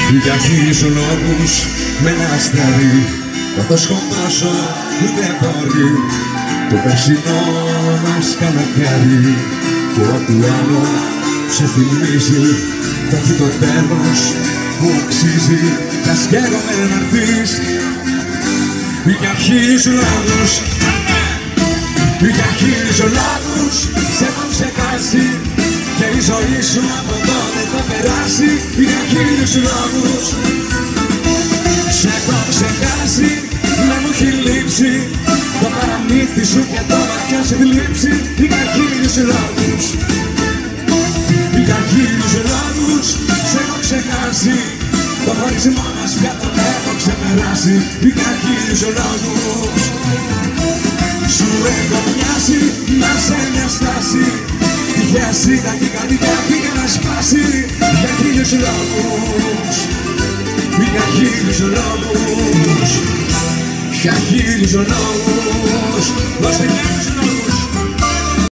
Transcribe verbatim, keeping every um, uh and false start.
Για χίλιους λόγους με ένα αστέρι θα το σκοτώσω ούτε μπορεί. Το περσινό μας καλοκαίρι και ό,τι άλλο σε θυμίζει θα έχει το τέλος που αξίζει. Θα σκέφτομαι να έρθεις για χίλιους λόγους, για χίλιους λόγους σε έχω ξεχάσει και η ζωή σου από εδώ δεν θα περάσει. Για χίλιους λόγους σε έχω ξεχάσει, να μου έχει λείψει το παραμύθι σου και το βαθιά σε θλίψη. Για χίλιους λόγους, για χίλιους λόγους σε έχω ξεχάσει, το χωρισμό μας πια το έχω ξεπεράσει. Για χίλιους λόγους σου έχω μοιάσει να σε μια στάση, τυχαία σίδα και η καρδιά πήγε να σπάσει. Για χίλιους λόγους, για χίλιους λόγους, για χίλιους λόγους.